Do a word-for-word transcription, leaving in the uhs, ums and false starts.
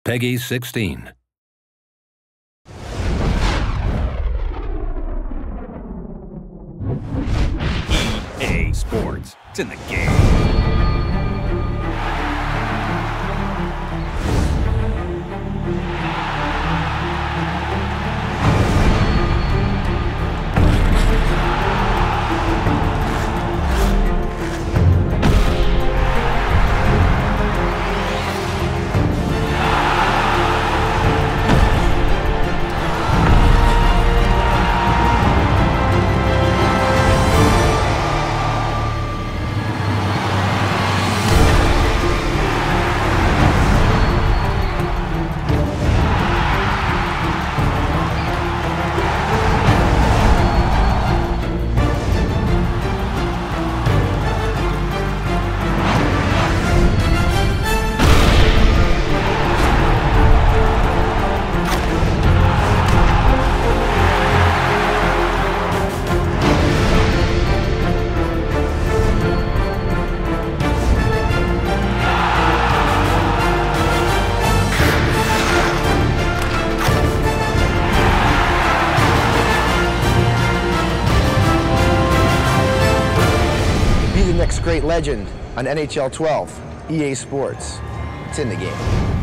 Peggy sixteen. E A Sports. It's in the game. Be the next great legend on N H L twelve. E A Sports. It's in the game.